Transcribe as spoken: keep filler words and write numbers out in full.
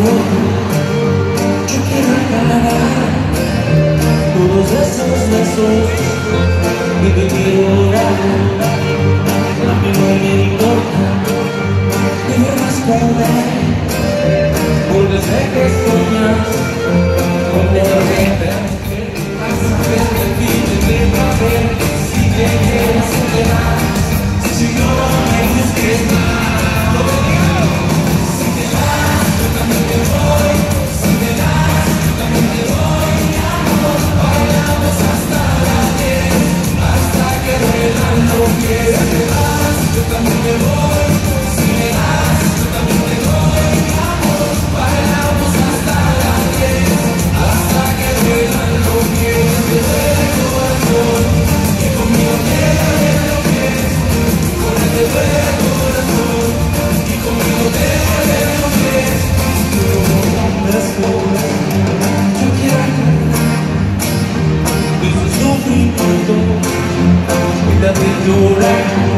Yo quiero regalar todos esos besos y te quiero dar. A mí no me importa que debas perder, porque sé que soñas con volverte. Vas a ver que aquí te tengo a ver. Si te quedas o te vas, si no me busques más. Si te vas, yo también me voy. Si te vas, yo también me voy. Amor, bailamos hasta las diez, hasta que duelan los pies. Si te vas, yo también me voy. Si me vas, yo también me voy. Amor, bailamos hasta las diez, hasta que duelan los pies. Te duele el corazón, que conmigo te duelen los pies. Con él te duele el corazón, y conmigo te duelen los pies. Yo quiero ese sufrimiento, cuídate llorar.